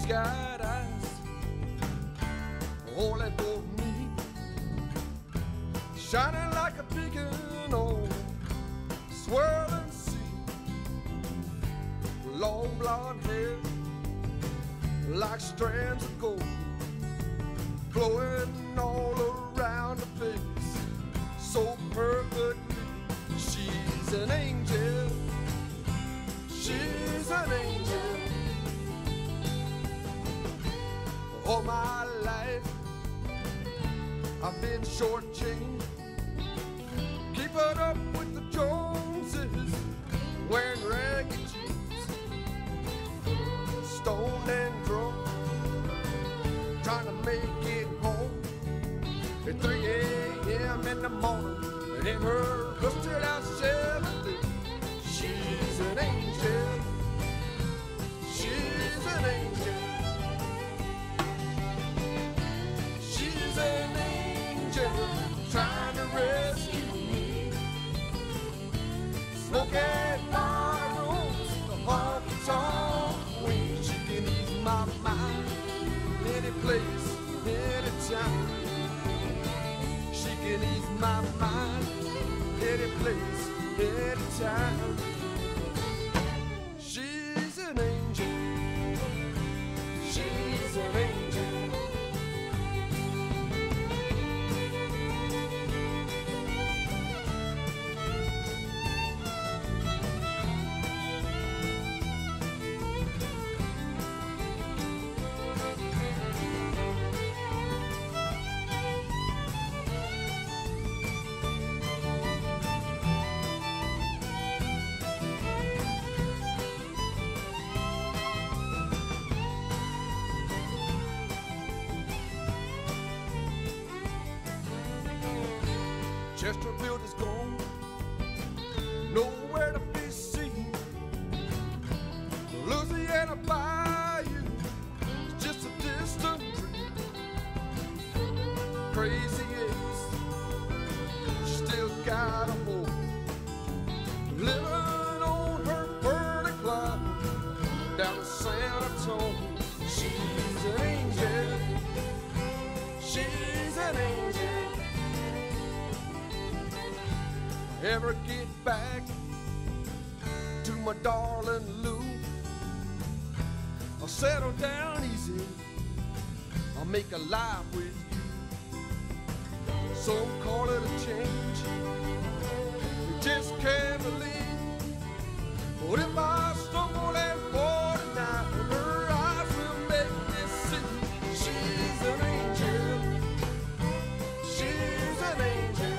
She's got eyes only for me, shining like a beacon on a swirling sea. Long blonde hair like strands of gold, flowing all around her face so perfectly. She's an angel, she's an angel. All my life I've been shortchanged, keeping up with the Joneses, wearing ragged jeans, stoned and drunk, trying to make it home at 3 a.m. in the morning, and in her rusted out Chevrolet. She's an angel, she's an angel. She's an angel trying to rescue me. Smoking my rooms, the honky-tonk queen. She can ease my mind any place, any time. She can ease my mind any place, any time. She's an angel, she's an angel. Chesterfield is gone, nowhere to be seen. Louisiana Bayou is just a distant dream. Crazy Ace, she still got a hold, living on her burning cloud down in San Antonio. She's an angel, she's an angel. Ever get back to my darling Lou, I'll settle down easy, I'll make a life with you. Some call it a change, you just can't believe. But if I stumble and fall tonight, her eyes will make me see. She's an angel, she's an angel.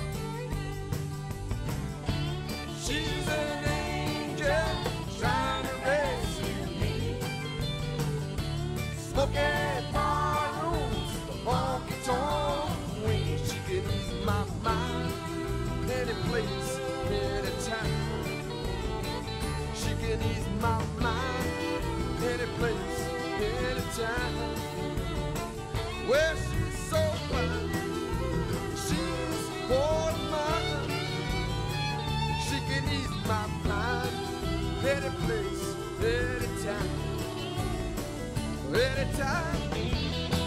She's an angel trying to rescue me. Smoking my rooms, the honky-tonk queen. She can ease my mind any place, any time. She can ease my mind any place, any time. Well, she's so fine, she's all mine. She can ease my mind any place, any time, any time.